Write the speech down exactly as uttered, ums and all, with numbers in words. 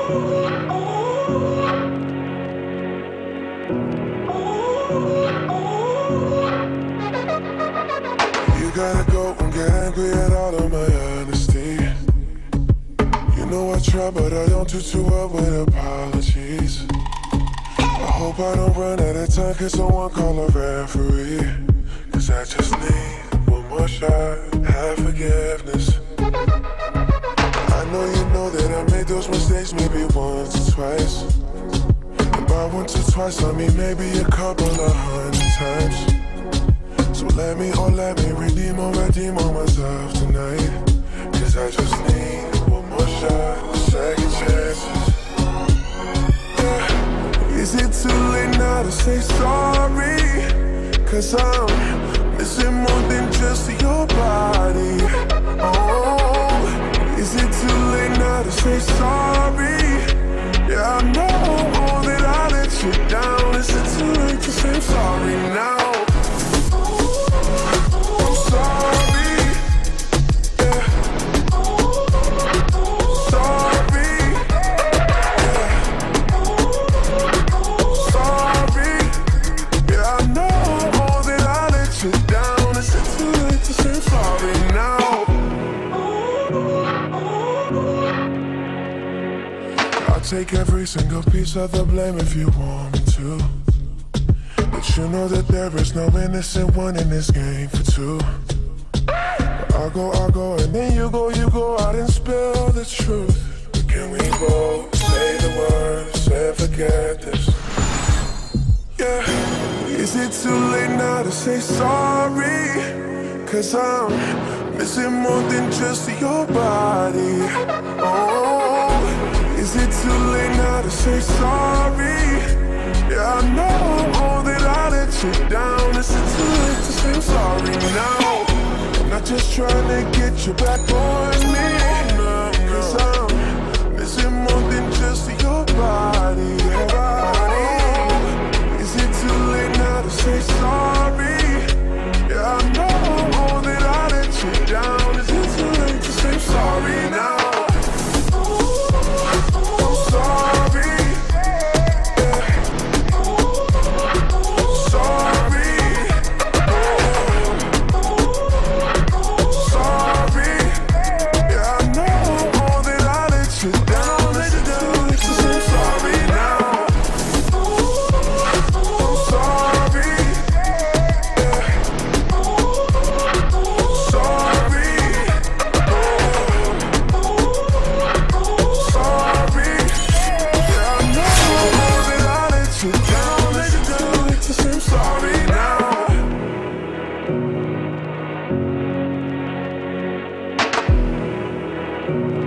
You gotta go and get angry at all of my honesty. You know I try, but I don't do too well with apologies. I hope I don't run out of time, cause someone call a referee. Cause I just need one more shot, have forgiveness. I know you know that I made those mistakes maybe once or twice. And by once or twice I mean maybe a couple of hundred times. So let me, oh let me redeem or redeem on myself tonight. Cause I just need one more shot, second chances. Yeah. Is it too late now to say sorry? Cause I'm missing more than just your body. Oh, is it too late now to say sorry? Yeah, I know that I let you down. Is it too late to say sorry now? Take every single piece of the blame if you want me to. But you know that there is no innocent one in this game for two. But I'll go, I'll go, and then you go, you go out and spill the truth. But can we both say the words and forget this? Yeah. Is it too late now to say sorry? Cause I'm missing more than just your body. Oh, is it too late now to say sorry? Yeah, I know that I let you down. Is it too late to say sorry now? I'm not just trying to get you back on me. Cause I'm missing more than just your body. Oh, is it too late now to say sorry? Yeah, I know that I let you down. Is it too late to say sorry now? Thank you.